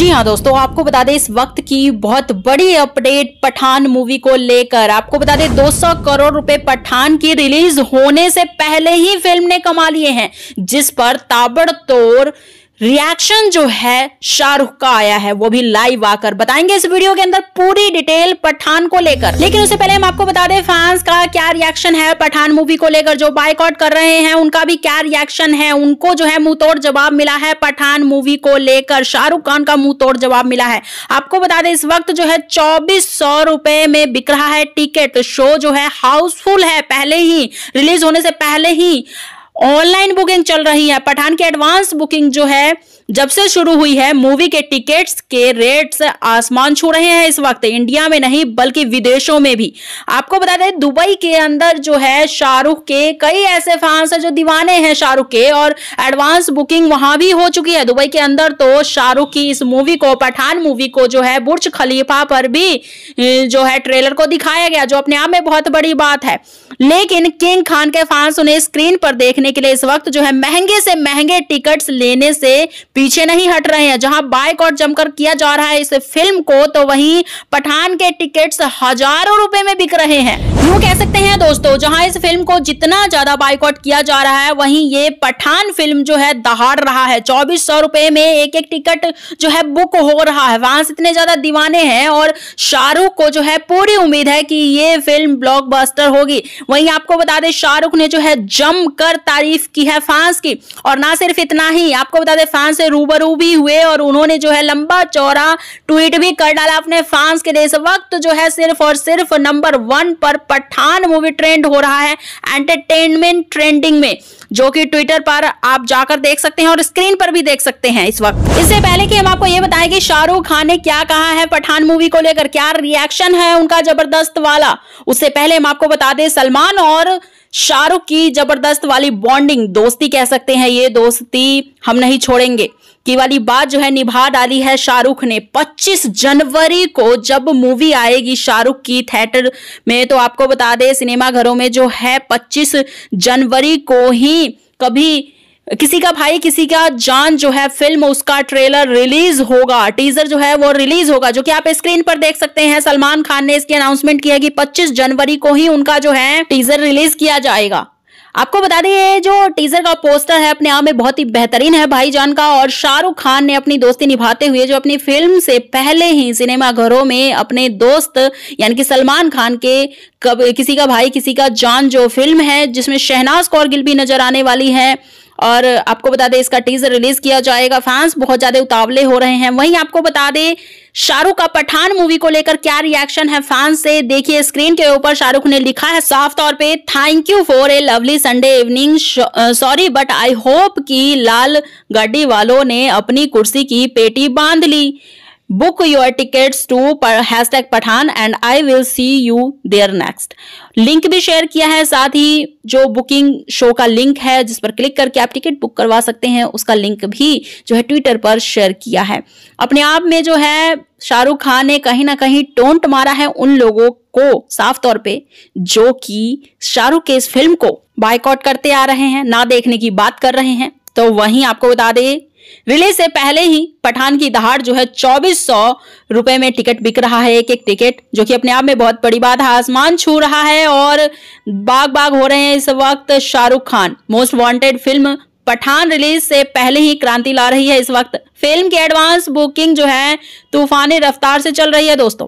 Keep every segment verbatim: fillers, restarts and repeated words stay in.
जी हाँ दोस्तों, आपको बता दें इस वक्त की बहुत बड़ी अपडेट पठान मूवी को लेकर। आपको बता दें दो सौ करोड़ रुपए पठान की रिलीज होने से पहले ही फिल्म ने कमा लिए हैं, जिस पर ताबड़तोड़ रिएक्शन जो है शाहरुख का आया है, वो भी लाइव आकर। बताएंगे इस वीडियो के अंदर पूरी डिटेल पठान को लेकर। लेकिन उससे पहले हम आपको बता दें फैंस का क्या रिएक्शन है पठान मूवी को लेकर। जो बायकॉट कर रहे हैं उनका भी क्या रिएक्शन है, उनको जो है मुंह तोड़ जवाब मिला है पठान मूवी को लेकर। शाहरुख खान का मुंह तोड़ जवाब मिला है। आपको बता दें इस वक्त जो है चौबीस सौ रुपए में बिक रहा है टिकट। शो जो है हाउसफुल है, पहले ही रिलीज होने से पहले ही ऑनलाइन बुकिंग चल रही है। पठान की एडवांस बुकिंग जो है जब से शुरू हुई है, मूवी के टिकट्स के रेट्स आसमान छू रहे हैं इस वक्त, इंडिया में नहीं बल्कि विदेशों में भी। आपको बता दें दुबई के अंदर जो है शाहरुख के कई ऐसे फैंस हैं जो दीवाने हैं शाहरुख के, और एडवांस बुकिंग वहां भी हो चुकी है दुबई के अंदर। तो शाहरुख की इस मूवी को, पठान मूवी को जो है बुर्ज खलीफा पर भी जो है ट्रेलर को दिखाया गया, जो अपने आप में बहुत बड़ी बात है। लेकिन किंग खान के फैंस उन्हें स्क्रीन पर देखने के लिए इस वक्त जो है महंगे से महंगे टिकट्स लेने से पीछे नहीं हट रहे हैं। जहां बायकॉट जमकर किया जा रहा है इस फिल्म को, तो वहीं पठान के टिकट्स हजारों रुपए में बिक रहे हैं। यूं कह सकते हैं दोस्तों, जहां इस फिल्म को जितना ज्यादा बायकॉट किया जा रहा है, वहीं ये पठान फिल्म जो है दहाड़ रहा है। चौबीस सौ रुपए में एक एक टिकट जो है बुक हो रहा है। फैंस इतने ज्यादा दीवाने हैं और शाहरुख को जो है पूरी उम्मीद है कि ये फिल्म ब्लॉकबस्टर होगी। वहीं आपको बता दें शाहरुख ने जो है जमकर तारीफ की है फैंस की, और ना सिर्फ इतना ही, आपको बता दें फैंस से रूबरू भी हुए और उन्होंने जो है लंबा चौड़ा ट्वीट भी कर डाला अपने फैंस के लिए। इस वक्त जो है सिर्फ और सिर्फ नंबर वन पर पठान मूवी ट्रेंड हो रहा है एंटरटेनमेंट ट्रेंडिंग में, जो कि ट्विटर पर आप जाकर देख सकते हैं और स्क्रीन पर भी देख सकते हैं इस वक्त। इससे पहले कि हम आपको ये बताएं कि शाहरुख खान ने क्या कहा है पठान मूवी को लेकर, क्या रिएक्शन है उनका जबरदस्त वाला, उससे पहले हम आपको बता दें सलमान और शाहरुख की जबरदस्त वाली बॉन्डिंग, दोस्ती कह सकते हैं, ये दोस्ती हम नहीं छोड़ेंगे की वाली बात जो है निभा डाली है शाहरुख ने। पच्चीस जनवरी को जब मूवी आएगी शाहरुख की थिएटर में, तो आपको बता दें सिनेमा घरों में जो है पच्चीस जनवरी को ही कभी किसी का भाई किसी का जान जो है फिल्म, उसका ट्रेलर रिलीज होगा, टीजर जो है वो रिलीज होगा, जो कि आप स्क्रीन पर देख सकते हैं। सलमान खान ने इसकी अनाउंसमेंट किया कि पच्चीस जनवरी को ही उनका जो है टीजर रिलीज किया जाएगा। आपको बता दें ये जो टीजर का पोस्टर है अपने आप में बहुत ही बेहतरीन है भाईजान का, और शाहरुख खान ने अपनी दोस्ती निभाते हुए जो अपनी फिल्म से पहले ही सिनेमा घरों में अपने दोस्त यानी कि सलमान खान के कब किसी का भाई किसी का जान जो फिल्म है, जिसमें शहनाज कौर गिल भी नजर आने वाली है, और आपको बता दें इसका टीजर रिलीज किया जाएगा। फैंस बहुत ज्यादा उतावले हो रहे हैं। वहीं आपको बता दें शाहरुख का पठान मूवी को लेकर क्या रिएक्शन है फैंस से, देखिए स्क्रीन के ऊपर शाहरुख ने लिखा है साफ तौर पे, thank you for a lovely Sunday evening, sorry but I hope कि लाल गाड़ी वालों ने अपनी कुर्सी की पेटी बांध ली। Book your tickets to hashtag Pathaan and I will see you there next. Link भी शेयर किया है, साथ ही जो बुकिंग शो का लिंक है जिस पर क्लिक करके आप टिकट बुक करवा सकते हैं, उसका लिंक भी जो है ट्विटर पर शेयर किया है। अपने आप में जो है शाहरुख खान ने कहीं ना कहीं टोंट मारा है उन लोगों को साफ तौर पे, जो कि शाहरुख के इस फिल्म को बायकॉट करते आ रहे हैं, ना देखने की बात कर रहे हैं। तो वहीं आपको बता दें रिलीज से पहले ही पठान की दहाड़ जो है चौबीस सौ रुपए में टिकट बिक रहा है, एक एक टिकट, जो कि अपने आप में बहुत बड़ी बात है, आसमान छू रहा है और बाग बाग हो रहे हैं इस वक्त। Shah Rukh Khan most wanted film Pathaan release से पहले ही क्रांति ला रही है इस वक्त। फिल्म की एडवांस बुकिंग जो है तूफानी रफ्तार से चल रही है दोस्तों।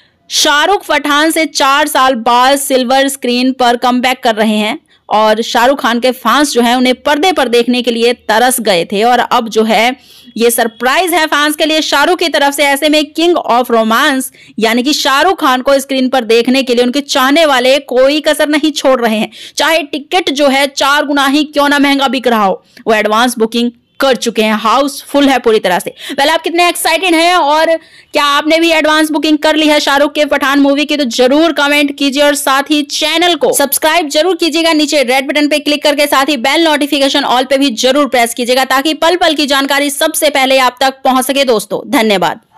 शाहरुख पठान से चार साल बाद सिल्वर स्क्रीन पर कमबैक कर रहे हैं, और शाहरुख खान के फैंस जो हैं उन्हें पर्दे पर देखने के लिए तरस गए थे, और अब जो है ये सरप्राइज है फैंस के लिए शाहरुख की तरफ से। ऐसे में किंग ऑफ रोमांस यानी कि शाहरुख खान को स्क्रीन पर देखने के लिए उनके चाहने वाले कोई कसर नहीं छोड़ रहे हैं, चाहे टिकट जो है चार गुना ही क्यों ना महंगा बिक रहा हो, वो एडवांस बुकिंग कर चुके हैं। हाउस फुल है पूरी तरह से। पहले आप कितने एक्साइटेड हैं, और क्या आपने भी एडवांस बुकिंग कर ली है शाहरुख के पठान मूवी की, तो जरूर कमेंट कीजिए और साथ ही चैनल को सब्सक्राइब जरूर कीजिएगा। नीचे रेड बटन पे क्लिक करके साथ ही बेल नोटिफिकेशन ऑल पे भी जरूर प्रेस कीजिएगा, ताकि पल पल की जानकारी सबसे पहले आप तक पहुंच सके दोस्तों। धन्यवाद।